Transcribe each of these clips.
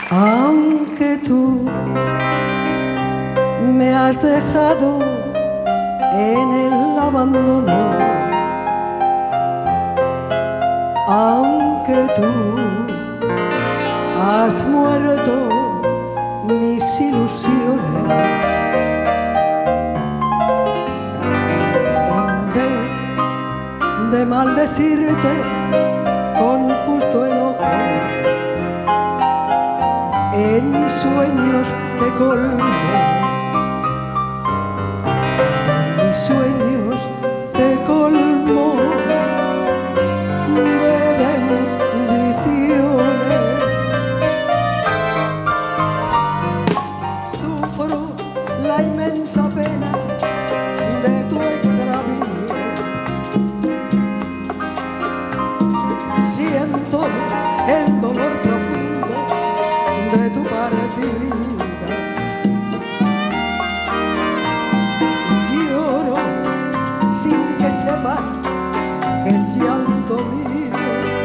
Aunque tú me has dejado en el abandono, aunque tú has muerto mis ilusiones, en vez de maldecirte con justo enojo, en mis sueños te colmo, en mis sueños te colmo de bendiciones. Sufro la inmensa pena de tu extravío, siento el dolor profundo de tu partida. Lloro sin que sepas que el llanto mío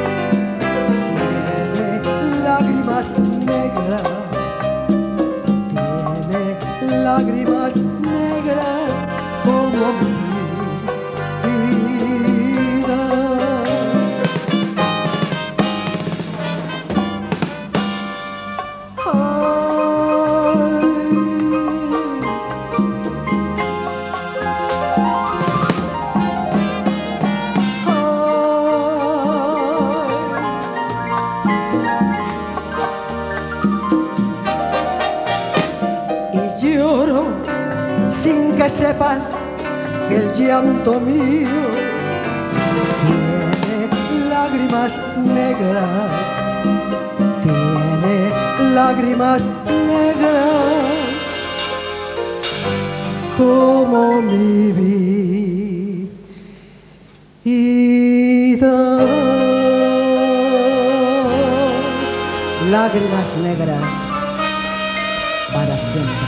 tiene lágrimas negras, tiene lágrimas negras como mi vida. Sin que sepas que el llanto mío tiene lágrimas negras, tiene lágrimas negras como mi vida. Lágrimas negras para siempre.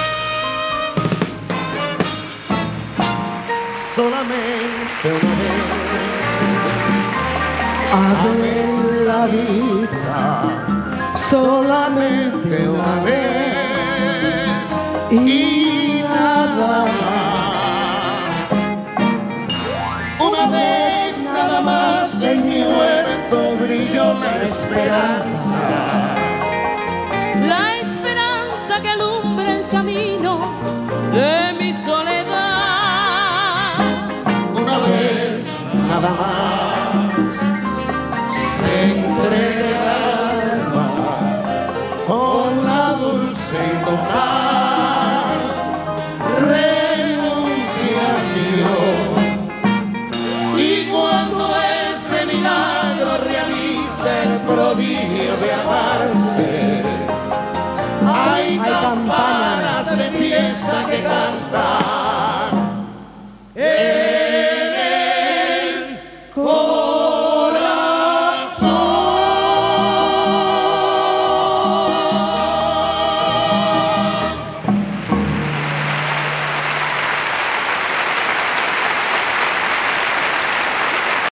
Solamente una vez amé la vida, solamente una vez y nada más. Una vez nada más en mi huerto brilló la esperanza. La esperanza que alumbra el camino de mi soledad. Una vez nada más se entrega el alma con la dulce y total renunciación. Y cuando ese milagro realiza el prodigio de amar,